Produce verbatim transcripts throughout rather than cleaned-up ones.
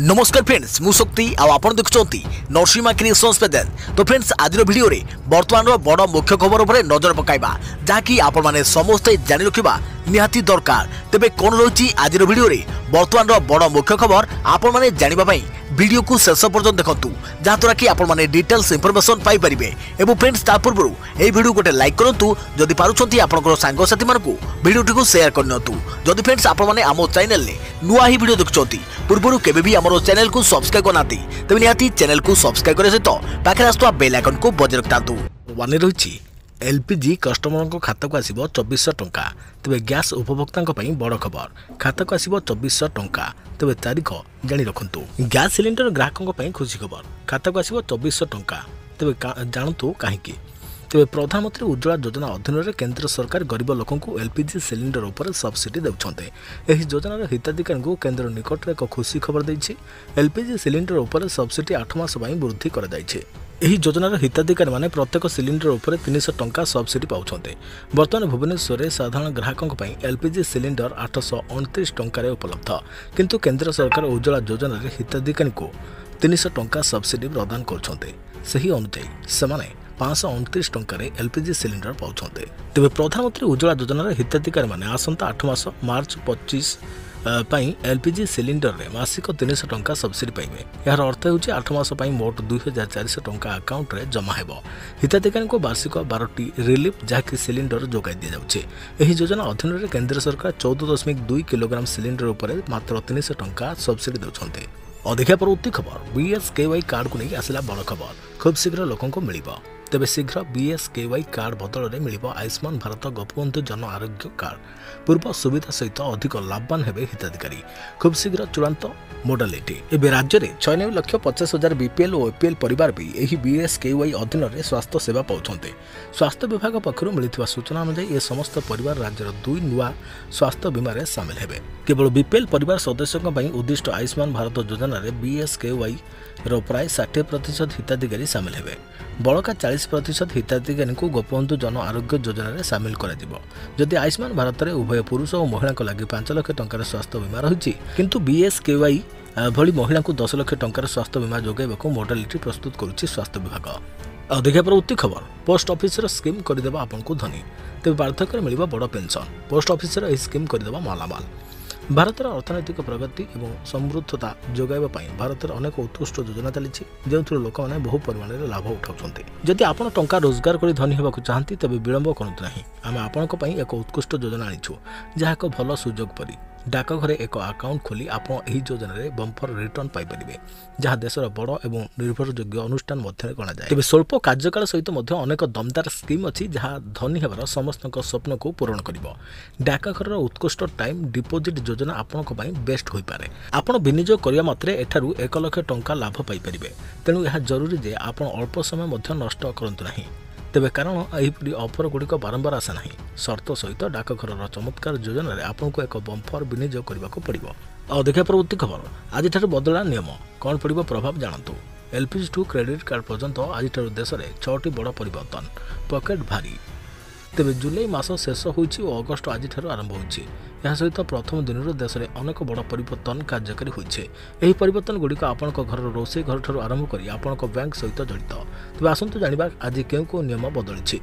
नमस्कार फ्रेंड्स मु शक्ति आपण देखुंती नरसिंहा क्रिएशंस पेजन। तो फ्रेंड्स आज वीडियो रे वर्तमान बड़ मुख्य खबर उपर नजर पकाइबा जहाँकि आपण माने समस्ते जानि रखिबा निहाती दरकार। तेबे कोन रही आज वीडियो रे वर्तमान बड़ मुख्य खबर आपण माने जानिबा पई वीडियो को शेष पर्यंत देखंतु जहाँद्वारा कि आपण माने डिटेल्स इंफॉर्मेशन पाई परिबे। एवं फ्रेंड्स ता पूर्व ए वीडियो गोटे लाइक करंतु जदि पारुछंती आपनकर सांग साथी मानकु वीडियो को शेयर करनतु। जदि फ्रेंड्स आपण माने आमो चैनल ले नुआ ही वीडियो देखुछंती पूर्व केबे भी हमरो चैनल को सब्सक्राइब करनाती तबे निहाती चैनल को सब्सक्राइब करे सहित पाखरे आस्तुवा बेल आइकन को बजाय रखतांतु। वाने रहिछि एलपीजी कस्टमर को खाता को आसीबो चौबीस सौ टंका। तेबे गैस उपभोक्ता बड़ खबर खाता को आसीबो चौबीस सौ टंका। तेबे तारीख जानि रखंतु। गैस सिलिंडर ग्राहकों खुशी खबर खाता को आसीबो चौबीस सौ टंका। तेबे जानतु काहेकि तेबे प्रधानमंत्री उज्ज्वला योजना अधीन में केंद्र सरकार गरीब लोकों को एलपीजी सिलिंडर उपर सब्सिडी देउछन्ते। एही योजनार हिताधिकारी को केंद्र निकट एक खुशी खबर देछि। एलपीजी सिलिंडर उपर सब्सिडी आठ मास पई वृद्धि कर जायछि। एही योजनार हिताधिकारी माने प्रत्येक सिलिंडर उपर तीन सौ टंका सब्सिडी पाउछन्ते। वर्तमान भुवनेश्वर में साधारण ग्राहकों पई एलपीजी सिलिंडर आठ सौ उनतीस टंका उपलब्ध, किंतु केंद्र सरकार उज्ज्वला योजनार हिताधिकारी को तीन सौ टंका सब्सिडी प्रदान करछन्ते। सही अनुसार सेमाने पाँच सौ उनतीस टंकार एलपीजी सिलिंडर पाउछन्ते। तेबे प्रधानमंत्री उज्ज्वला योजनार हिताधिकारी माने आसंता आठ मास मार्च पच्चीस पई एलपीजी सिलिंडर रे मासिक तीन सौ टंका सब्सिडी पाइबे। यार अर्थ होउछि आठ मास पई मोट दो हज़ार चार सौ टंका अकाउंट रे जमा हेबो। हिताधिकारी को वार्षिक बारह टी रिलीफ जहाँकि सिलिंडर जोगाई दि जाउछि। एही योजना अधीन रे केंद्र सरकार चौदह दशमिक दो किलोग्राम सिलिंडर उपर मात्र तीन सौ टंका सब्सिडी देउछन्ते। अधिका परवर्ती खबर बीएसकेवाई कार्ड को नहीं आसला बड़ खबर खूब शीघ्र लोकों को मिलिबो। तेबे शीघ्र बीएसकेवाई कार्ड बदल में मिलिबो आयुष्मान भारत गोपबंधु जन आरोग्य कार्ड। पूर्व सुविधा सहित अधिक लाभवान हेबे हिताधिकारी। खूब शीघ्र चूड़ांत मोडालिटी एबे राज्य में छियानवे लाख पचास हजार बीपीएल और एपीएल परिवार भी यही बीएसकेवाई अधीन में स्वास्थ्य सेवा पाउछन्ते। स्वास्थ्य विभाग पक्षर मिलिथिबा सूचना अनुसार ये समस्त परिवार राज्यर दुई नुआ स्वास्थ्य बीमा रे शामिल हेबे। केवल बीपीएल परिवार सदस्यों पई उद्दिष्ट आयुष्मान भारत योजना रे बीएसकेवाई रो प्राय साठ प्रतिशत हिताधिकारी शामिल हेबे। बड़का चालीस प्रतिशत हिताधिकारी को गोपबंधु जन आरोग्य योजना रे शामिल करा जिवो। जदि आयुष्मान भारत रे उभय पुरुष और महिला को लगी पांच लाख टंकार स्वास्थ्य बीमा रही, किंतु बीएसकेवाई भली महिला को दस लाख टंकार स्वास्थ्य बीमा जोगाइबाकू मोडालिटी प्रस्तुत करुछि स्वास्थ्य विभाग। अधिका प्रवृत्ति खबर पोस्ट ऑफिस स्कीम करदेबा आपनको धनी। तेज पार्थक्य मिलिबा बड़ पेंशन। पोस्ट ऑफिस स्कीम करदेबा मालामाल। भारतर अर्थनैतिक प्रगति और समृद्धता जोगाइबा पई भारतर अनेक उत्कृष्ट योजना चली जो लोक मैंने बहु परिमाण में लाभ उठाउछन्ते। जदि आपण टंका रोजगार कर धनी होबाकू चाहती तेबे विलंब करंतु नहीं। आमे आपनक पई एक उत्कृष्ट योजना आनिछु जहा एक भल सुजोग परी डाकघरे एक अकाउंट खोली आप एही योजना रे बम्पर रिटर्न पाई परिबे जहाँ देशर बड़ एवं निर्भरयोग्य अनुष्ठान मध्य गणा जाए। तेबे स्वल्प कार्यकाल सहित मध्य अनेक दमदार स्कीम अच्छी जहाँ धनी हेबार समस्त स्वप्न को पूरण करिबो। डाकघर उत्कृष्ट टाइम डिपोजिट योजना आपनक पई बेस्ट होई पारे। आपण विनियोग करिया मात्रे एठारु एक लाख टंका लाभ पाई परिबे। तेणु यह जरूरी जे आपण अल्प समय मध्य नष्ट करंतु नहीं। तेबे कारण एहिपरि ऑफर गुड़िक बारंबार आसा नहीं। शर्त सहित डाकघर चमत्कार योजना रे आपको एक बम्पर विनियोग करने को पड़ो। अधिका प्रवृत्ति खबर आज बदला नियम कौन पड़ो प्रभाव जानतु। एलपीजी टू क्रेडिट कार्ड पर्यंत आज देश में छटी बड़ परिवर्तन पकेट भारी। तेबे जुलाई मास शेष होइछि और अगस्ट आज आरंभ होइछि। यह सहित प्रथम दिन देश में अनेक बड़ परिवर्तन कार्यकारी होइछे। एही परिवर्तन गुड़िक आपनक घर रोषे घर ठारू आरंभ करी आपनक बैंक सहित जड़ित। तेबे आसंतु जानिबा आज केउ को नियम बदलिछि।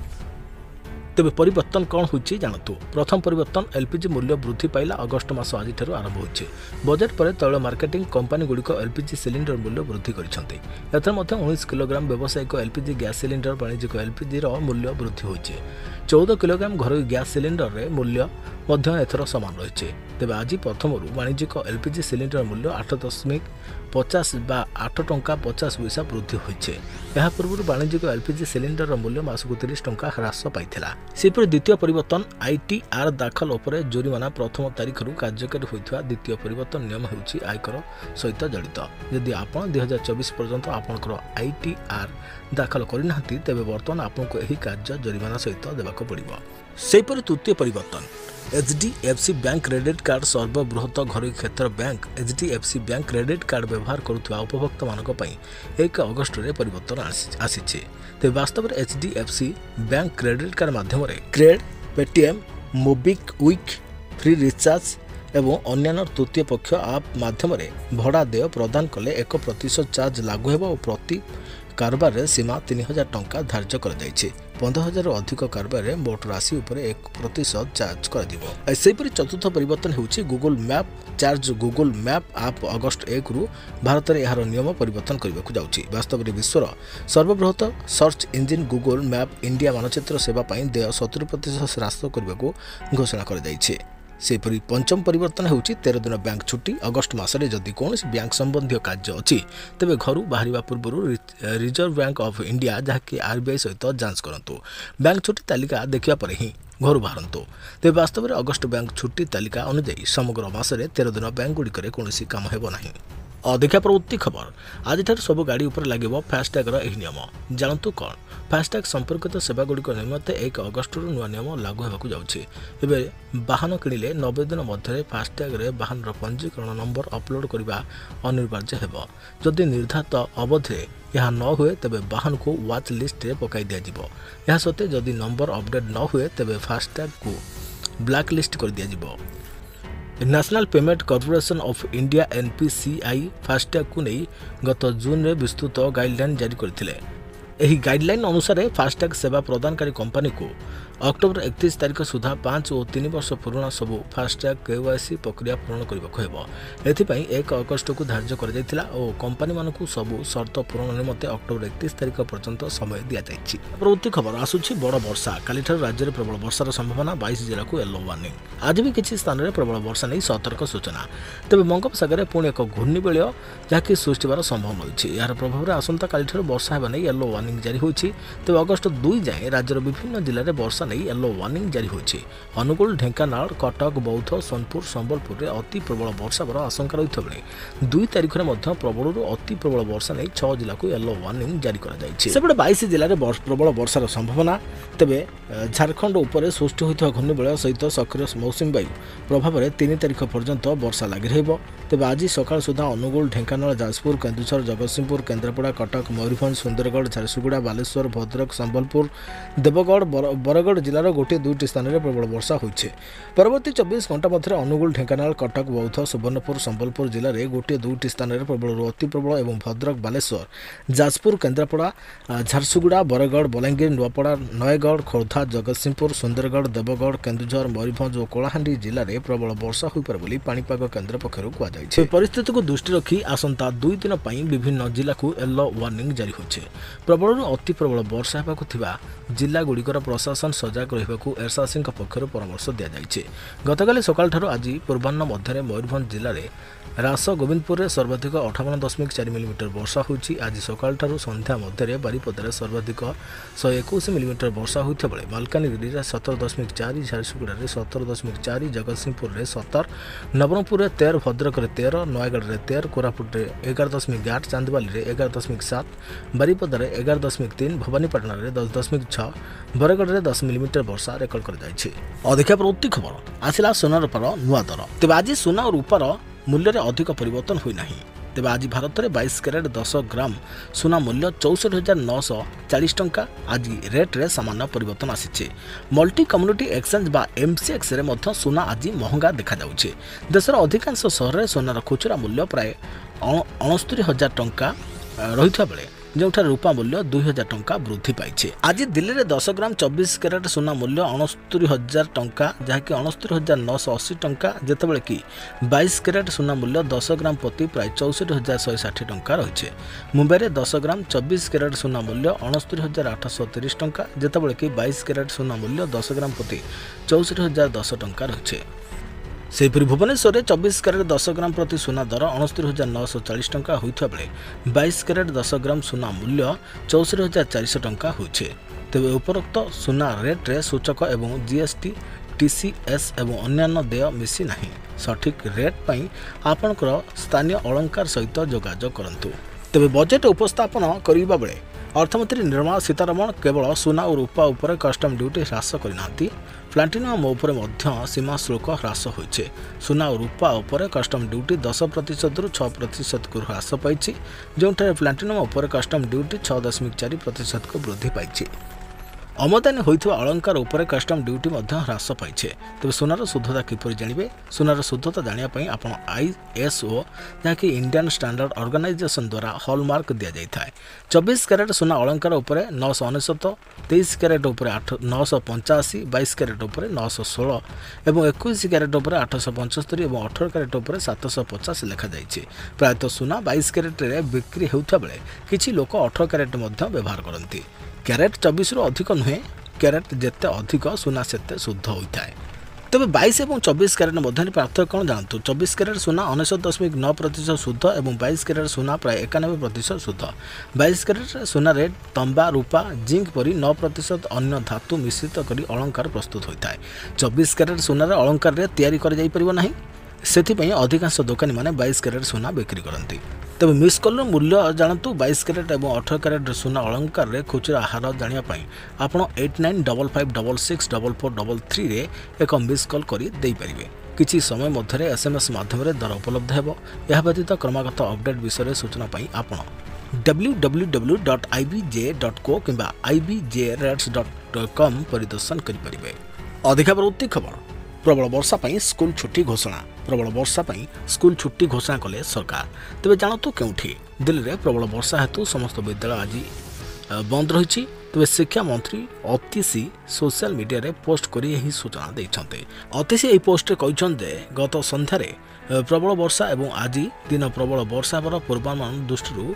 तेबे परिवर्तन कौन होइछि जानतु। प्रथम परिवर्तन एलपीजी मूल्य वृद्धि पाइला अगस्ट मास आज आरंभ होइछि। बजेट पर तैल मार्केटिंग कंपनी गुड़िक एलपीजी सिलिंडर मूल्य वृद्धि करिसेंते। एथर मध्य उन्नीस किलोग्राम व्यावसायिक एलपीजी गैस सिलिंडर वाणिज्यिक एलपीजी रो मूल्य वृद्धि होइछि। चौदह किलोग्राम घरोई गैस सिलिंडर रे मूल्य मध्य एथर समान रही। तेबे आज प्रथम वाणिज्यिक एलपीजी सिलिंडर मूल्य आठ दशमिक पचास बा आठ टंका पचास पैसा वृद्धि होइछे। यह पूर्व वाणिज्यिक एलपीजी सिलिंडर मूल्य मासक तीस टंका ह्रास पाइथिला। सेपरि द्वितीय परिवर्तन आईटीआर दाखल उपरे जोरिमाना प्रथम तारीख रु कार्यकारी होइथिबा द्वितीय परिवर्तन नियम हेउछि आयकर सहित जड़ित। यदि आपण दो हज़ार चौबीस पर्यंत आपनकर आईटीआर दाखल करिनांती तेबे वर्तमान आपनको एही कार्य जोरिमाना सहित देबाको पड़िबो। सेपरि तृतीय परिवर्तन एचडीएफसी बैंक क्रेडिट कार्ड सर्वबृहत घरोई क्षेत्र bank HDFC bank credit card व्यवहार करुवा उपभोक्ता मानक पई एक अगस्ट रे परिवर्तन आसीछे। तेज वास्तव में एचडीएफसी बैंक क्रेडिट कार्ड माध्यम Cred Paytm MobiKwik free recharge एवं अन्य तृतीय पक्ष आप माध्यम भड़ा देय प्रदान कले एक प्रतिशत चार्ज लागू होगा और प्रति कारबार रे सीमा तीन हजार टंका धार्य कर पंद्रह हजार अधिक कारबार रे मोट राशि उपर एक प्रतिशत चार्ज कर चतुर्थ परिवर्तन होउछि Google map charge Google map आप अगस्त एक रु भारत में यार नियम परिवर्तन करने को जाउछि। वास्तव में विश्वर सर्वबृहत search engine Google map India मानचित्र सेवा देय सत्तर प्रतिशत ह्रास करने को घोषणा कर सेपरी पंचम परिवर्तन होउछि तेरह दिन बैंक छुट्टी अगस्त मासरे जदि कौन बैंक संबंधी कार्य अच्छी तेबे घर बाहर पूर्व रिजर्व बैंक ऑफ इंडिया जहाँकि आरबीआई सहित जांच करंतु बैंक छुट्टी तालिका देखिया पर ही घर बाहरतु तेज वास्तव में अगस्त बैंक छुट्टी तालिका अनुଯାयी समग्र मासरे तेरह दिन बैंक गुड़िक कौन काम हेब नहीं। अधिका प्रवृत्ति खबर आज सब गाड़ी उपर लगे फास्टैगर यह नियम जानतु कौन फास्टैग संपर्कित सेवागुड़िक निमंते एक अगस्त नुआ नियम लागू होगा जाउछि। वाहन किणिले नब्बे दिन मध्य फास्टैग वाहन पंजीकरण नंबर अपलोड करने अनिवार्य हेब जदि निर्धारित अवधि यह न हुए तेबे वाहन को वाच लिस्ट रे पकाई दिया जिवो। यह सत्ते जदि नंबर अपडेट न हुए तेबे फास्टैग को ब्लैक लिस्ट कर दिया जिवो। National Payment Corporation of India NPCI FASTag को नहीं गत जून में विस्तृत गाइडलाइन जारी करथिले। एही गाइडलाइन अनुसार फास्टैग सेवा प्रदानकारी कंपनी को अक्टोबर इकतीस तारीख सुधा पांच और तीन वर्ष पुराना सबू फास्टैग केवाईसी प्रक्रिया पूरण करने एक अगस्त को धार्य कर कंपनी मानक सबू शर्त पूरण निमंते अक्टोबर इकतीस तारीख पर्यंत समय दि जाएगी। प्रवृत्ति खबर आसूची बड़ वर्षा काली राज्य में प्रबल वर्षार संभावना बाईस जिला को येलो वार्निंग आज भी किसी स्थान में प्रबल वर्षा नहीं सतर्क सूचना तेज बंगोपसागर पुणी एक घूर्णिबेल जहाँकि सृष्टि होवार संभावना रही यार प्रभाव में आसंता काली वर्षा होगा नहीं येलो वार्निंग जारी होती तेज अगस्त दुई जाए राज्यर विभिन्न जिले में वर्षा नहीं येलो वार्निंग जारी होती। अनुगुल ढेंकानाल कटक बौद्ध सोनपुर संबलपुर में अति प्रबल वर्षा होवार आशंका रही बेले दुई तारीख में प्रबल अति प्रबल वर्षा नहीं छह जिला को येलो वार्निंग जारी कर बाईस जिले में प्रबल वर्षार संभावना तेबे झारखंड उपर सृष्टि होता घूर्णिबेल सहित सक्रिय मौसुमी वायु प्रभाव में तीन तारीख पर्यंत वर्षा लगी रहिबो। तेबे आज सकाळ सुधा अनुगुल ढेंकानाल जाजपुर केन्दुझर जगतसिंहपुर केन्द्रापड़ा कटक मयूरभंज सुंदरगढ़ झारसुगुड़ा बालेश्वर भद्रक संबलपुर देवगढ़ बरगढ़ जिलार गोटे दुईट स्थान में प्रबल वर्षा होइछे। परवर्ती चौबीस घंटा मध्य अनुगुल ढेंकानाल कटक बौद्ध सुवर्णपुर संबलपुर जिले में गोटे दुईट स्थान में प्रबल अति प्रबल और भद्रक बालेश्वर जाजपुर केन्द्रापड़ा झारसुगुड़ा बरगढ़ बलांगीर नुआपड़ा नयगढ़ खोर्धा जगतसिंहपुर सुंदरगढ़ देवगढ़ केन्दुझर मयूरभंज और कलाहांडी जिले में प्रबल वर्षा होइपर बोली पाणीपाग केन्द्र पक्षरु कुआଯାଇଛି। परिस्थिति को दृष्टि रखी आसंता दुई दिन पई विभिन्न जिला को येलो वार्निंग जारी होइछे। प्रबल अति प्रबल वर्षा हेबाकु थिबा जिला गुड़िकर प्रशासन सजग रहिबाकु एरसासी पक्षरु परामर्श दिया जाइछे। गतकाली सकाळ ठारू आज पूर्वाह्न मध्य मयूरभंज जिले में रास गोविंदपुर में सर्वाधिक अठावन दशमिक चार मिलीमीटर वर्षा होइछि। आज सकाळ ठारू संध्या मध्य बारिपदार सर्वाधिक शहे एकुश मिलीमीटर वर्षा होता बेले मालकानगिरी में सतर दशमिक चार झारसुगुड़ा में सतर दशमिक चार जगतसिंहपुर में सतर नवरंगपुर में तेरह भद्रक में तेरह नयगढ़ में तेरह कोरापुट में एगार दशमिक आठ चांदबाली में एगार दशमिक सात बारिपदार एगार दशमिक तीन भवानीपाटना में दस दशमिक छः बरगढ़ में दस मिलीमीटर वर्षा रेकर्ड कर अधिका प्रवृत्ति खबर आसला सोना रूपार नुआ दर तेज आज सोना और रूपार मूल्य में अधिक परिवर्तन होना। तेज आज भारत में बाईस कैरेट दस ग्राम सोना मूल्य चौसठ हजार नौश चालीस टंका आज रेट रे सामान्य परिवर्तन आसी। मल्टी कम्युनिटी एक्सचेंज बा एमसीएक्स रे मध्य सोना आज महंगा देखा जाउछे। देशर अधिकांश सहर में सोनार खुचरा मूल्य प्राय अणस्तरी हजार टंका रही बेले जोठार रूपा मूल्य दुई हजार टंका वृद्धि पाई। आज दिल्ली में दस ग्राम चौबीस कैरेट सोना मूल्य अणस्तरी हजार टंका जहाँकि अणस्तरी हजार नौश अशी टंका जितेबाला कि बाईस कैरेट सोना मूल्य दस ग्राम प्रति प्राय चौसठ हजार शहे षाठी टंका रही। मुंबई में दस ग्राम चौबीस कैरेट सोना मूल्य अणस्तरी हजार आठश तीस टंका जितेबाला कि बाईस कैरेट सोना मूल्य दस ग्राम प्रति चौसठ हजार दस टंका रही। सेहीपरि भुवनेश्वर में चौबीस कैरेट दस ग्राम प्रति सोना दर अणस्तरी हजार नौश चालीस टंका होता बेले बाईस कैरेट दस ग्राम सोना मूल्य चौसठ हजार चारिश टंका होइछे। तेबे उपरोक्त सोना रेट रे सूचक एवं जीएसटी टीसीएस एवं अन्यान्य देय मिसी नहीं। सठिक रेट पाई आपणकर स्थानीय अलंकार सहित जोगाजोग करंतु। तेबे बजेट उपस्थापन करिबा बेले अर्थमंत्री निर्मला सीतारमण केवल सोना और रूपा उपर कस्टम ड्यूटी ह्रास करनांती प्लाटिनम उपर मध्य सीमा शुल्क ह्रास होइछे। सोना और रूपा उपर कस्टम ड्यूटी दस प्रतिशत रु छह प्रतिशत को ह्रास पाई जोठारे प्लाटिनम उपर कस्टम ड्यूटी छह दशमिक चार प्रतिशत को वृद्धि पाई। अमदानी होइथिबा अलंकार उपरे कस्टम ड्यूटी मध्य ह्रास पाइछे। तेबे सुनार शुद्धता किपरि जानिबे? सुनार शुद्धता जानिया पई आपण आईएसओ जाकि इंडियन स्टैंडर्ड ऑर्गेनाइजेशन द्वारा हॉलमार्क दिया जाइथाय। चौबीस कैरेट सुना अलंकार उपरे नौ सौ उनसठ, तेईस कैरेट उपरे नौ सौ पचासी, बाईस कैरेट उपरे नौ सौ सोलह एवं इक्कीस कैरेट उपरे आठ सौ पचहत्तर एवं अठारह कैरेट उपरे सात सौ पचास लिखा जाइछे। प्रायतः सुना बाईस कैरेट रे बिक्री हेउथा बेले किछि लोक अठारह कैरेट मध्य व्यवहार करंती। कैरेट चौबीस रु अधिक नुहे, कैरेट जेते अधिक सुना सेते शुद्ध होता है। तेबे बाईस और चौबीस कैरेट मध्य पार्थक्य कौन जानतु? चौबीस कैरेट सुना उनसठ दशमिक नौ प्रतिशत शुद्ध और बाईस कैरेट सुना प्राय एकानबे प्रतिशत शुद्ध। बाईस कैरेट सुना रे तंबा, रूपा, जिंक परी नौ प्रतिशत अन्य धातु मिश्रित करी अलंकार प्रस्तुत होता है। चौबीस कैरेट सुना अलंकार रे तैयारी कर जाई परिबो नाही, सेथिपई अधिकांश दोकानी माने बाईस कैरेट सुना बिक्री करती। तेज मिस कॉल मूल्य जानतु? बाईस कैरेट और अठारह कैरेट सुना अलंकार रे खुचरा हार जानापी आपड़ eight nine double five double six double four double three रे एक मिस कॉल करी दे पारिबे। किछि समय मध्य एसएमएस माध्यम दर उपलब्ध हेबो। यह व्यतीत क्रमागत अपडेट विषय सूचना पाई आपड़ W W W dot I B J dot co किंबा I B J rates dot com परिदर्शन करें। अधिक प्रवृत्ति खबर। प्रबल वर्षा पर स्कूल छुट्टी घोषणा। प्रबल वर्षा पर स्कूल छुट्टी घोषणा कले सरकार। तेज जानतु क्योंठि? दिल्ली में प्रबल वर्षा हेतु समस्त विद्यालय आज बंद रही। तेज शिक्षा मंत्री अतिशी सोशल मीडिया रे पोस्ट करी यही सूचना देते। अतिशी यही पोस्ट कहते गत संध्यारे प्रबल वर्षा और आज दिन प्रबल वर्षा पर पूर्वानुमान दृष्टि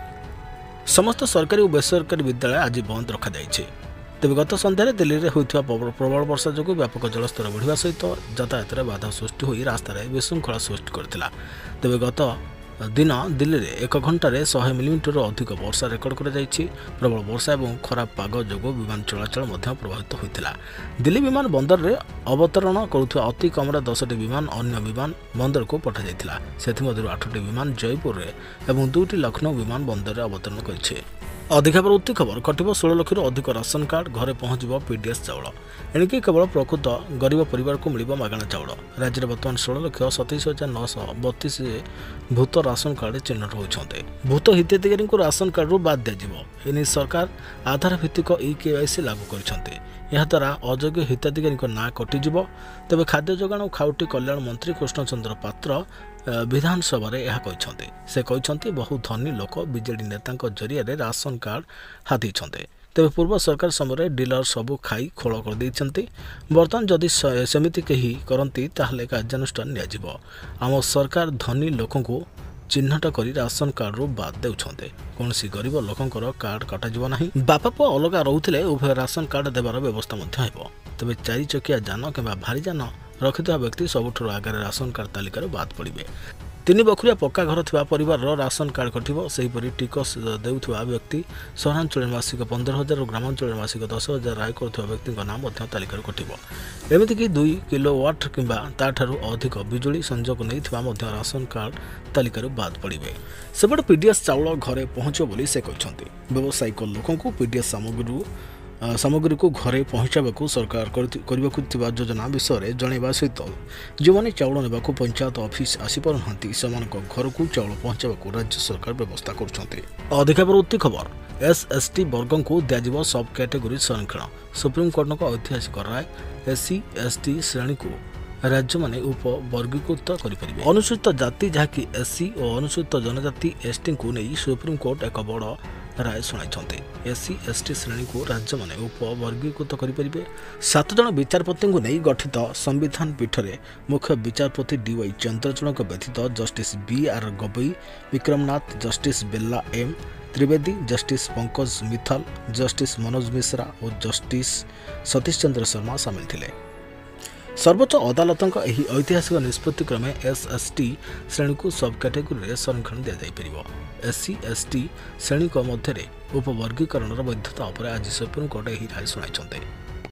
समस्त सरकारी और बेसरकारी विद्यालय आज बंद रखा जाइए। तेज गत सन्धार दिल्ली में होता प्रबल वर्षा जो व्यापक जलस्तर बढ़िया सहित यातायात बाधा सृष्टि हो रास्तार विशृंखला सृष्टि करता। तेज गत दिन दिल्ली में एक घंटे सौ मिलीमीटर अधिक वर्षा रेकर्ड कर प्रबल वर्षा और खराब पाग जो विमान चलाचल प्रभावित होता। दिल्ली विमान बंदर में अवतरण करुवा अति कम दसटी विमान अन्य विमान बंदर को पठा जाइथिला। सेथिमध्यरु आठटी विमान जयपुर और दुईटी लखनऊ विमान बंदर में अवतरण कर। अधिक प्रवृत्ति खबर। कटिब षोल लक्ष अधिक राशन कार्ड घरे पहुंच पीडीएस चाउल। एणिकी केवल प्रकृत गरीब परिवार को मिल मागणा चाउल। राज्य में बर्तमान षोल लक्ष सतैश हजार नौश बतीस भूत राशन कार्ड चिन्हट होती। भूत हिताधिकारी को राशन कार्ड रू बाद दिया। सरकार आधार भित्तिक ई केवाईसी लागू कर द्वारा अयोग्य हिताधिकारी ना कटिज। तेज खाद्य जोगाण और खाउटी कल्याण मंत्री कृष्णचंद्र पात्र विधानसभा यह कहते। से कहते बहु धनी लोक बीजेडी नेता जरिया राशन कार्ड हाथी। तेज पूर्व सरकार समय डीलर सबू खाई खोल कर देते। बर्तमान जदि सेमिति कही करती ताहले कार्यानुष्ठान नियाजिबो। आम सरकार धनी लोक को चिन्हट कर राशन कार्ड रू बाद देउछन्ते। कौनसी गरीब लोकंकर कार्ड कटाजिबो नाही। बापा पुआ अलग रोते उभय राशन कार्ड देवार व्यवस्था हेबो। तेज चारि चकिया जान किंबा भारी जान रखिଥିବା व्यक्ति सबुठु आगे राशन कार्ड तालिकार बाद पड़े। तीन बखुरिया पक्का घर थिबा परिवार राशन कार्ड कटिबो। सेहीपरि टिकस देउथिबा व्यक्ति सहरांचल मासिक पंद्रह हजार और ग्रामांचल मासिक दस हजार आय करुवा व्यक्ति नाम तालिकार कटिबो। एमितिकी दुई किलोवाट किंबा ताठारु अधिक बिजुली संजोग नहीं राशन कार्ड तालिकार बाद पड़े। सेपटे पीडीएस चाउल घरे पहुंचो बोली से कहते। व्यावसायिक लोक पीडीएस सामग्री सामग्री को घरे पहुँचाबू सरकार करने योजना विषय जनवा सहित जो मैंने चाउल ने पंचायत ऑफिस आसी पारना से घर को चाउल पहुँचाबू राज्य सरकार व्यवस्था कर। अधिक प्रवृत्ति खबर। एस एस टी वर्ग को दिज्व सब कैटेगोरी संरक्षण। सुप्रीमकोर्ट ऐतिहासिक राय एससी एसटी श्रेणी को राज्य माने उपवर्गीकृत करें। अनुसूचित जाति जहाँकि एससी और अनुसूचित जनजाति एसटी को नहीं सुप्रीमकोर्ट एक बड़ राय शुणाई। एससी एसटी श्रेणी को राज्य माने उपवर्गीकृत करें। सात जन विचारपति को नहीं गठित संविधान पीठ में मुख्य विचारपति डी वाई चंद्रचूड़ व्यतीत justice B R Gavai, Vikram Nath, justice Bela M Trivedi, justice Pankaj Mithal, justice Manoj Mishra और जस्टिस सतीश चंद्र शर्मा सामिल थे। सर्वोच्च अदालत ऐतिहासिक निष्पत्ति क्रमे एस एस टी श्रेणी को सब कैटेगोरी संरक्षण दि जापर। एससी एसटी श्रेणी मध्य उपवर्गीकरण वैधता आज सुप्रीमकोर्ट यह राय शुणाई।